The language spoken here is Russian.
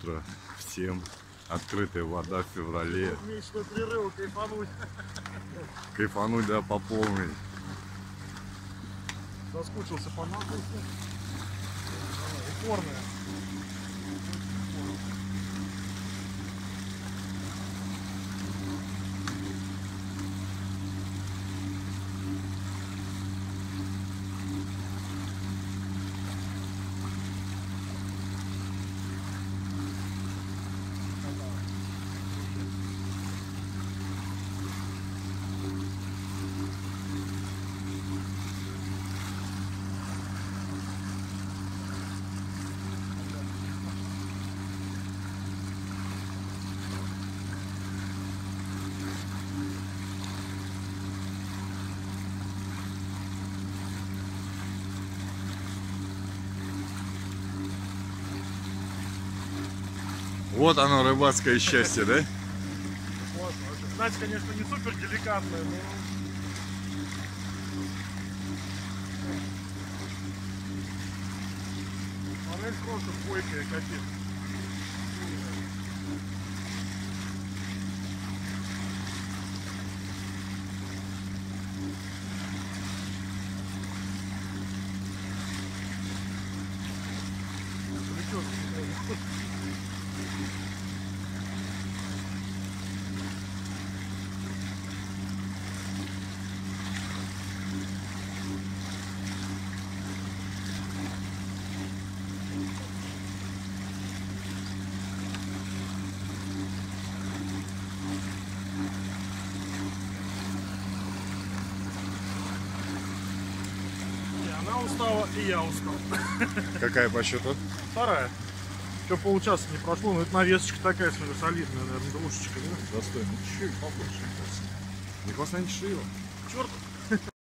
утро всем. Открытая вода в феврале. Месячный перерыв, кайфануть. Кайфануть, да, по полной. Соскучился по нахуй. Упорная. Вот оно, рыбацкое счастье, да? Классно. Знаете, конечно, не супер деликатная, но... Форель просто бойкая, капец. Она устала, и я устал. Какая по счету? Вторая. Еще полчаса не прошло, но это навесочка такая, смотри, солидная, наверное, двушечка, да? Достойно. Чуть побольше. Не хвоста не шила. Черт!